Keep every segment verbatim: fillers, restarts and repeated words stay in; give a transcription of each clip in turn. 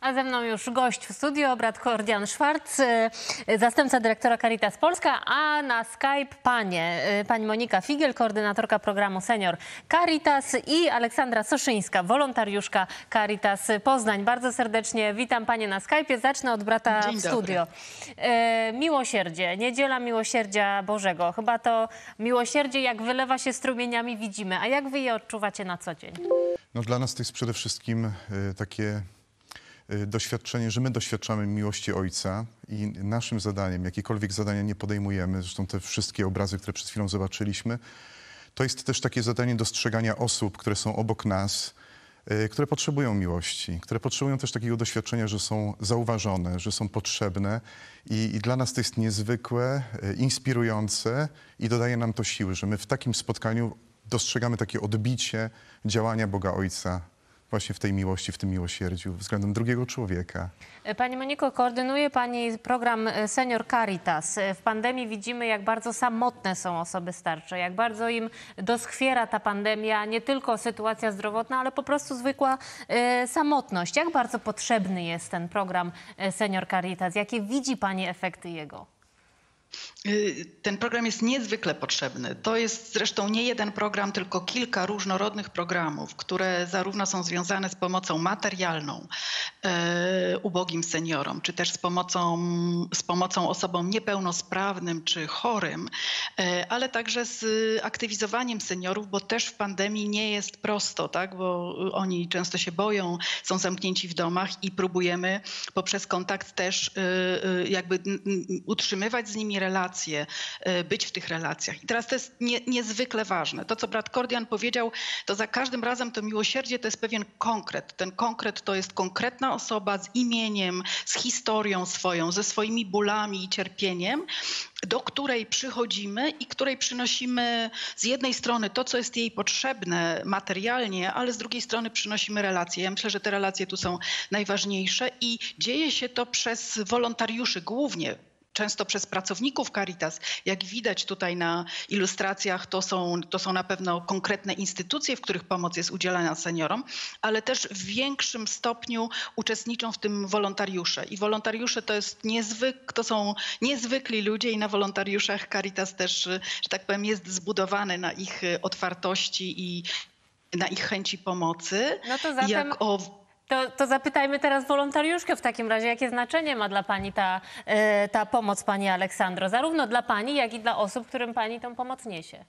A ze mną już gość w studiu obrad Kordian Szwarc, zastępca dyrektora Caritas Polska, a na Skype panie, pani Monika Figiel, koordynatorka programu Senior Caritas i Aleksandra Soszyńska, wolontariuszka Caritas Poznań. Bardzo serdecznie witam panie na Skype'ie. Zacznę od brata Dzień w studio. E, miłosierdzie, Niedziela Miłosierdzia Bożego. Chyba to miłosierdzie jak wylewa się strumieniami widzimy. A jak wy je odczuwacie na co dzień? No, dla nas to jest przede wszystkim y, takie y, doświadczenie, że my doświadczamy miłości Ojca i naszym zadaniem, jakiekolwiek zadania nie podejmujemy, zresztą te wszystkie obrazy, które przed chwilą zobaczyliśmy, to jest też takie zadanie dostrzegania osób, które są obok nas, y, które potrzebują miłości, które potrzebują też takiego doświadczenia, że są zauważone, że są potrzebne i, i dla nas to jest niezwykłe, y, inspirujące i dodaje nam to siły, że my w takim spotkaniu dostrzegamy takie odbicie działania Boga Ojca właśnie w tej miłości, w tym miłosierdziu względem drugiego człowieka. Pani Moniko, koordynuje pani program Senior Caritas. W pandemii widzimy, jak bardzo samotne są osoby starsze, jak bardzo im doskwiera ta pandemia, nie tylko sytuacja zdrowotna, ale po prostu zwykła e, samotność. Jak bardzo potrzebny jest ten program Senior Caritas? Jakie widzi pani efekty jego? Ten program jest niezwykle potrzebny. To jest zresztą nie jeden program, tylko kilka różnorodnych programów, które zarówno są związane z pomocą materialną e, ubogim seniorom, czy też z pomocą, z pomocą osobom niepełnosprawnym czy chorym, e, ale także z aktywizowaniem seniorów, bo też w pandemii nie jest prosto, tak? Bo oni często się boją, są zamknięci w domach i próbujemy poprzez kontakt też e, jakby utrzymywać z nimi relacje, być w tych relacjach. I teraz to jest nie, niezwykle ważne. To, co brat Kordian powiedział, to za każdym razem to miłosierdzie to jest pewien konkret. Ten konkret to jest konkretna osoba z imieniem, z historią swoją, ze swoimi bólami i cierpieniem, do której przychodzimy i której przynosimy z jednej strony to, co jest jej potrzebne materialnie, ale z drugiej strony przynosimy relacje. Ja myślę, że te relacje tu są najważniejsze i dzieje się to przez wolontariuszy głównie. Często przez pracowników Caritas, jak widać tutaj na ilustracjach, to są, to są na pewno konkretne instytucje, w których pomoc jest udzielana seniorom, ale też w większym stopniu uczestniczą w tym wolontariusze. I wolontariusze to, jest niezwyk, to są niezwykli ludzie i na wolontariuszach Caritas też, że tak powiem, jest zbudowany na ich otwartości i na ich chęci pomocy. No to zatem... Jak o... To, to zapytajmy teraz wolontariuszkę w takim razie, jakie znaczenie ma dla pani ta, e, ta pomoc, pani Aleksandro, zarówno dla pani, jak i dla osób, którym pani tą pomoc niesie.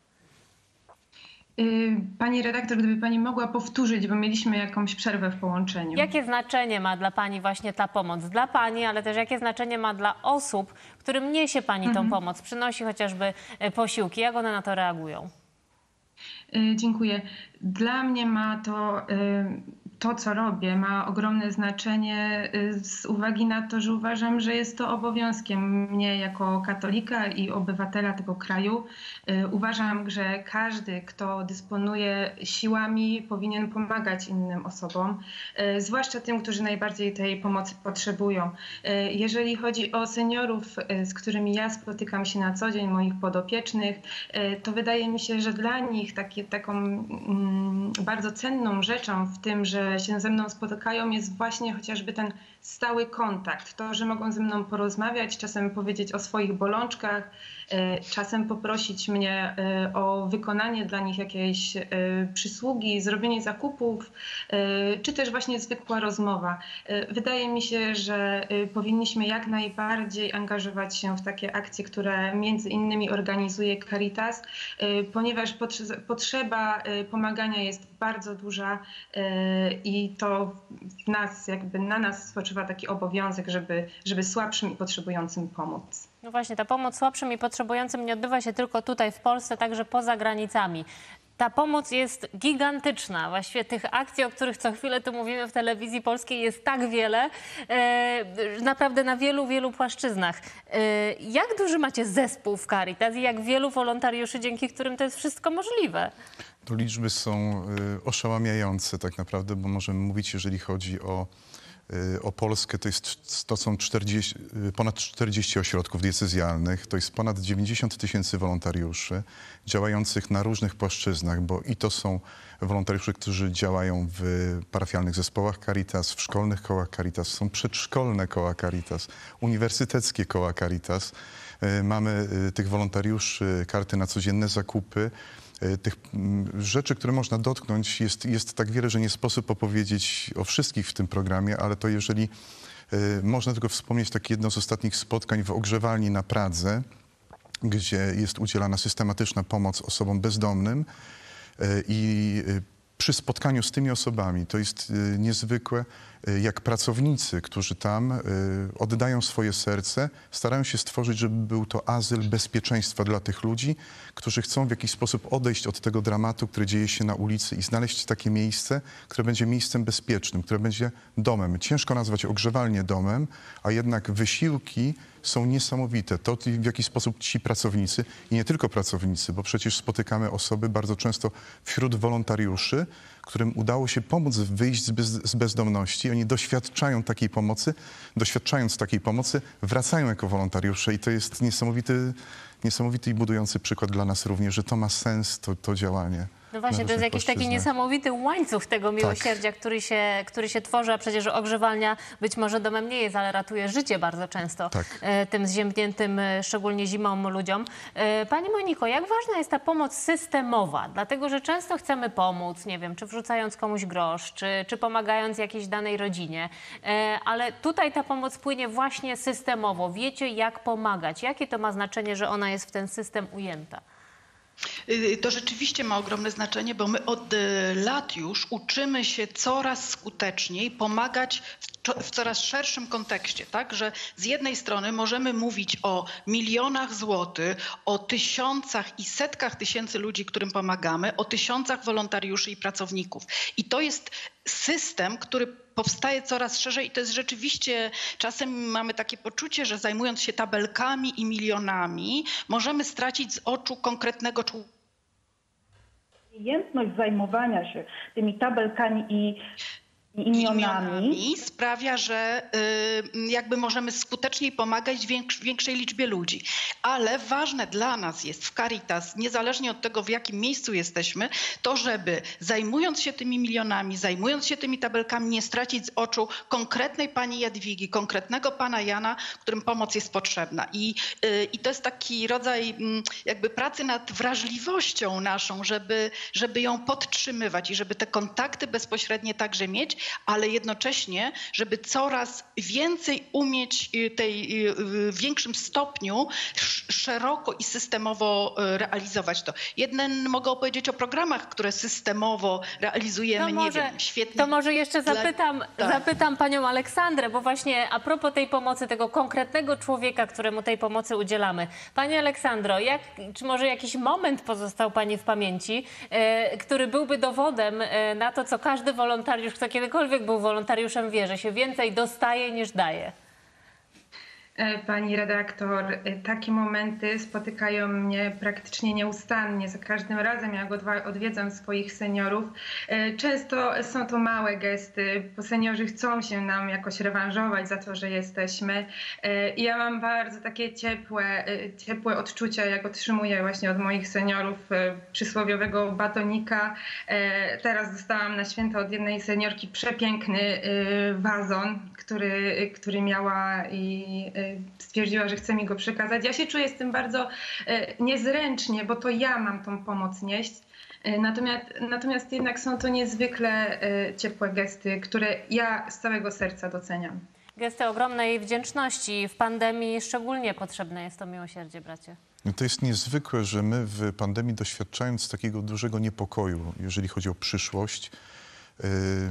Pani redaktor, gdyby pani mogła powtórzyć, bo mieliśmy jakąś przerwę w połączeniu. Jakie znaczenie ma dla pani właśnie ta pomoc? Dla pani, ale też jakie znaczenie ma dla osób, którym niesie pani tą mhm. pomoc, przynosi chociażby posiłki? Jak one na to reagują? Dziękuję. Dla mnie ma to... To, co robię, ma ogromne znaczenie z uwagi na to, że uważam, że jest to obowiązkiem mnie jako katolika i obywatela tego kraju. Uważam, że każdy, kto dysponuje siłami, powinien pomagać innym osobom, zwłaszcza tym, którzy najbardziej tej pomocy potrzebują. Jeżeli chodzi o seniorów, z którymi ja spotykam się na co dzień, moich podopiecznych, to wydaje mi się, że dla nich takie, taką mm, bardzo cenną rzeczą w tym, że się ze mną spotykają, jest właśnie chociażby ten stały kontakt. To, że mogą ze mną porozmawiać, czasem powiedzieć o swoich bolączkach, czasem poprosić mnie o wykonanie dla nich jakiejś przysługi, zrobienie zakupów, czy też właśnie zwykła rozmowa. Wydaje mi się, że powinniśmy jak najbardziej angażować się w takie akcje, które między innymi organizuje Caritas, ponieważ potrzeba pomagania jest bardzo duża i to w nas, jakby na nas spoczywa taki obowiązek, żeby, żeby słabszym i potrzebującym pomóc. No właśnie, ta pomoc słabszym i potrzebującym nie odbywa się tylko tutaj w Polsce, także poza granicami. Ta pomoc jest gigantyczna. Właściwie tych akcji, o których co chwilę tu mówimy w telewizji polskiej, jest tak wiele, e, naprawdę na wielu, wielu płaszczyznach. E, jak duży macie zespół w Caritas i jak wielu wolontariuszy, dzięki którym to jest wszystko możliwe? To liczby są y, oszałamiające tak naprawdę, bo możemy mówić, jeżeli chodzi o O Polskę to, jest, to są czterdzieści, ponad czterdzieści ośrodków diecezjalnych, to jest ponad dziewięćdziesiąt tysięcy wolontariuszy działających na różnych płaszczyznach, bo i to są wolontariusze, którzy działają w parafialnych zespołach Caritas, w szkolnych kołach Caritas, są przedszkolne koła Caritas, uniwersyteckie koła Caritas. Mamy tych wolontariuszy, karty na codzienne zakupy. Tych rzeczy, które można dotknąć, jest, jest tak wiele, że nie sposób opowiedzieć o wszystkich w tym programie, ale to jeżeli y, można tylko wspomnieć takie jedno z ostatnich spotkań w ogrzewalni na Pradze, gdzie jest udzielana systematyczna pomoc osobom bezdomnym y, i y, przy spotkaniu z tymi osobami to jest y, niezwykłe, y, jak pracownicy, którzy tam y, oddają swoje serce, starają się stworzyć, żeby był to azyl bezpieczeństwa dla tych ludzi, którzy chcą w jakiś sposób odejść od tego dramatu, który dzieje się na ulicy i znaleźć takie miejsce, które będzie miejscem bezpiecznym, które będzie domem. Ciężko nazwać ogrzewalnię domem, a jednak wysiłki są niesamowite. To, w jaki sposób ci pracownicy, i nie tylko pracownicy, bo przecież spotykamy osoby bardzo często wśród wolontariuszy, którym udało się pomóc wyjść z, bez, z bezdomności. Oni doświadczają takiej pomocy, doświadczając takiej pomocy, wracają jako wolontariusze i to jest niesamowity, niesamowity i budujący przykład dla nas również, że to ma sens, to, to działanie. No właśnie, to jest jakiś taki niesamowity łańcuch tego miłosierdzia, tak. który, się, który się tworzy, a przecież ogrzewalnia być może domem nie jest, ale ratuje życie bardzo często tak. tym zziębniętym, szczególnie zimą ludziom. Pani Moniko, jak ważna jest ta pomoc systemowa? Dlatego, że często chcemy pomóc, nie wiem, czy wrzucając komuś grosz, czy, czy pomagając jakiejś danej rodzinie, ale tutaj ta pomoc płynie właśnie systemowo. Wiecie, jak pomagać? Jakie to ma znaczenie, że ona jest w ten system ujęta? To rzeczywiście ma ogromne znaczenie, bo my od lat już uczymy się coraz skuteczniej pomagać w coraz szerszym kontekście, tak? Że z jednej strony możemy mówić o milionach złotych, o tysiącach i setkach tysięcy ludzi, którym pomagamy, o tysiącach wolontariuszy i pracowników. I to jest system, który powstaje coraz szerzej i to jest rzeczywiście, czasem mamy takie poczucie, że zajmując się tabelkami i milionami, możemy stracić z oczu konkretnego człowieka. Umiejętność zajmowania się tymi tabelkami i imionami. imionami sprawia, że y, jakby możemy skuteczniej pomagać większ, większej liczbie ludzi. Ale ważne dla nas jest w Caritas, niezależnie od tego, w jakim miejscu jesteśmy, to żeby zajmując się tymi milionami, zajmując się tymi tabelkami, nie stracić z oczu konkretnej pani Jadwigi, konkretnego pana Jana, którym pomoc jest potrzebna. I, y, i to jest taki rodzaj y, jakby pracy nad wrażliwością naszą, żeby, żeby ją podtrzymywać i żeby te kontakty bezpośrednie także mieć, ale jednocześnie, żeby coraz więcej umieć tej w większym stopniu szeroko i systemowo realizować to. Jeden mogę opowiedzieć o programach, które systemowo realizujemy, to może, nie wiem, świetnie. To może jeszcze zapytam, Dla... zapytam panią Aleksandrę, bo właśnie a propos tej pomocy, tego konkretnego człowieka, któremu tej pomocy udzielamy. Pani Aleksandro, jak, czy może jakiś moment pozostał pani w pamięci, e, który byłby dowodem e, na to, co każdy wolontariusz, kto kiedykolwiek był wolontariuszem, wie, że się więcej dostaje niż daje? Pani redaktor, takie momenty spotykają mnie praktycznie nieustannie. Za każdym razem, jak odwiedzam swoich seniorów, często są to małe gesty, bo seniorzy chcą się nam jakoś rewanżować za to, że jesteśmy. I ja mam bardzo takie ciepłe, ciepłe odczucia, jak otrzymuję właśnie od moich seniorów przysłowiowego batonika. Teraz dostałam na święta od jednej seniorki przepiękny wazon, który, który miała i stwierdziła, że chce mi go przekazać. Ja się czuję z tym bardzo niezręcznie, bo to ja mam tą pomoc nieść. Natomiast, natomiast jednak są to niezwykle ciepłe gesty, które ja z całego serca doceniam. Gesty ogromnej wdzięczności. W pandemii szczególnie potrzebne jest to miłosierdzie, bracie. No to jest niezwykłe, że my w pandemii, doświadczając takiego dużego niepokoju, jeżeli chodzi o przyszłość, yy,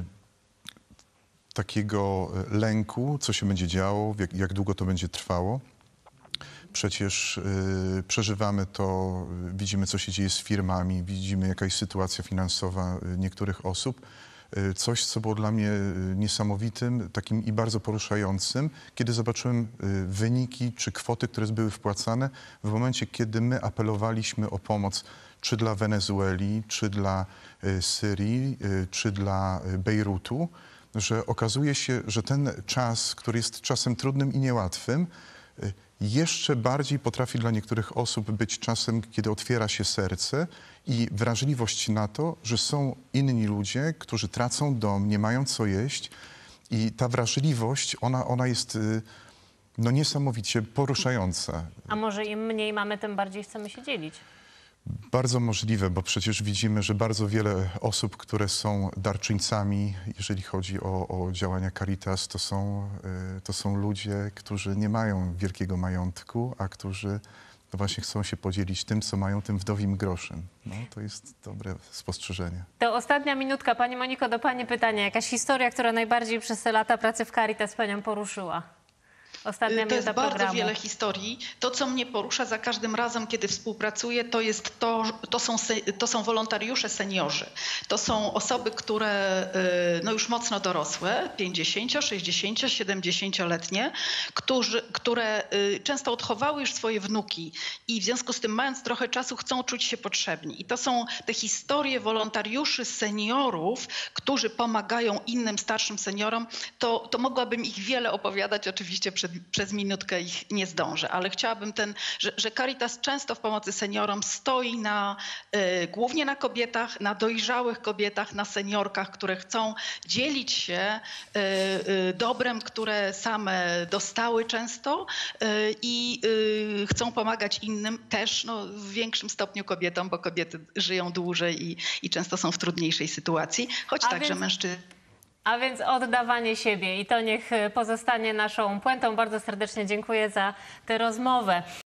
takiego lęku, co się będzie działo, jak, jak długo to będzie trwało. Przecież y, przeżywamy to, y, widzimy, co się dzieje z firmami, widzimy, jaka jest sytuacja finansowa y, niektórych osób. Y, coś, co było dla mnie y, niesamowitym, takim i bardzo poruszającym, kiedy zobaczyłem y, wyniki czy kwoty, które były wpłacane w momencie, kiedy my apelowaliśmy o pomoc czy dla Wenezueli, czy dla y, Syrii, y, czy dla y, Bejrutu. że okazuje się, że ten czas, który jest czasem trudnym i niełatwym, y, jeszcze bardziej potrafi dla niektórych osób być czasem, kiedy otwiera się serce i wrażliwość na to, że są inni ludzie, którzy tracą dom, nie mają co jeść. I ta wrażliwość, ona, ona jest y, no, niesamowicie poruszająca. A może im mniej mamy, tym bardziej chcemy się dzielić? Bardzo możliwe, bo przecież widzimy, że bardzo wiele osób, które są darczyńcami, jeżeli chodzi o, o działania Caritas, to są, y, to są ludzie, którzy nie mają wielkiego majątku, a którzy no właśnie chcą się podzielić tym, co mają, tym wdowim groszem. No, to jest dobre spostrzeżenie. To ostatnia minutka. Pani Moniko, do pani pytanie. Jakaś historia, która najbardziej przez te lata pracy w Caritas panią poruszyła? Ostatnia To jest minuta bardzo programu. wiele historii. To, co mnie porusza za każdym razem, kiedy współpracuję, to jest to, to są, se- to są wolontariusze seniorzy. To są osoby, które y, no już mocno dorosłe, pięćdziesięcio-, sześćdziesięcio-, siedemdziesięcioletnie, którzy, które y, często odchowały już swoje wnuki i w związku z tym, mając trochę czasu, chcą czuć się potrzebni. I to są te historie wolontariuszy seniorów, którzy pomagają innym starszym seniorom. To, to mogłabym ich wiele opowiadać, oczywiście przed przez minutkę ich nie zdążę, ale chciałabym ten, że, że Caritas często w pomocy seniorom stoi na, y, głównie na kobietach, na dojrzałych kobietach, na seniorkach, które chcą dzielić się y, y, dobrem, które same dostały często y, i y, chcą pomagać innym też, no, w większym stopniu kobietom, bo kobiety żyją dłużej i, i często są w trudniejszej sytuacji, choć A także więc- mężczyźni. A więc oddawanie siebie i to niech pozostanie naszą puentą. Bardzo serdecznie dziękuję za tę rozmowę.